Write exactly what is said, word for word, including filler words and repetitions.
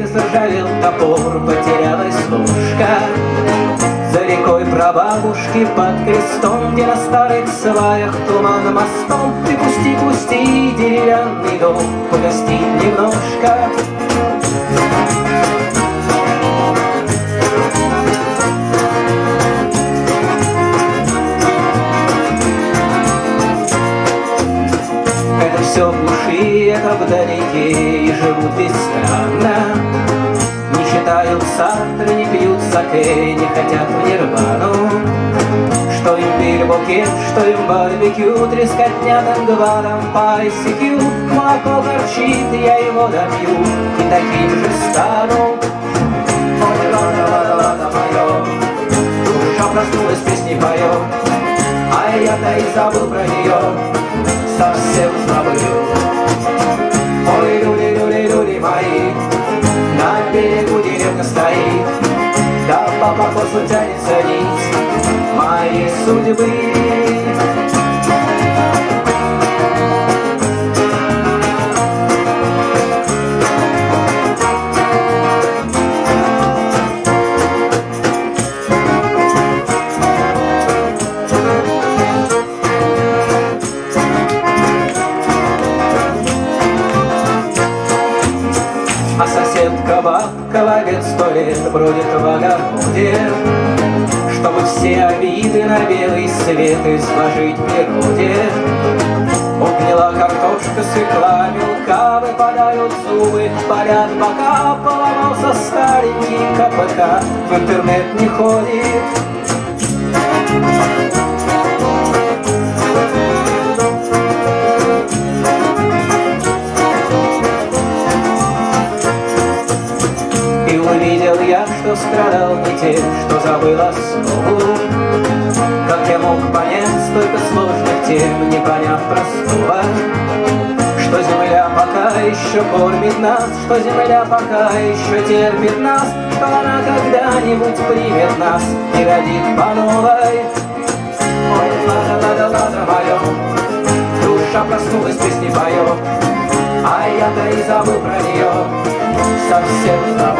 день заржавел топор, потерялась ложка. За рекой прабабушки под крестом, где на старых сваях туман мостом. Ты пусти, пусти деревянный дом, погостить немножко. Это все в глуши, это вдалеке, и живут ведь странно. Не читают Сартра, не пьют саке, не хотят в нирвану. Что им бильбукет, что им барбекю, трескотня тангваром по ай си кью. Молоко горчит, я его допью, и таким же стану. Ой, ла-ла-ла-ла-ла мое, душа проснулась, песни поет, а я-то и забыл про нее, совсем забыл. Ой, люди, люди, люди мои, на берегу деревня стоит, да по покосу тянется нить моей судьбы. А соседка бабка ловец сто лет бродит в огороде, чтобы все обиды на белый свет изложить природе. Угнила картошка, свекла мелка, выпадают зубы, болят бока. Поломался старенький ка пэ ка, в интернет не ходит. И увидел я, что страдал не тем, что забыл основу. Как я мог понять столько сложных тем, не поняв простого, что земля пока еще кормит нас, что земля пока еще терпит нас, что она когда-нибудь примет нас и родит по новой. Ой, ладно-ладно-ладно мое, душа проснулась, песни поет, а я-то и забыл про нее, совсем забыл.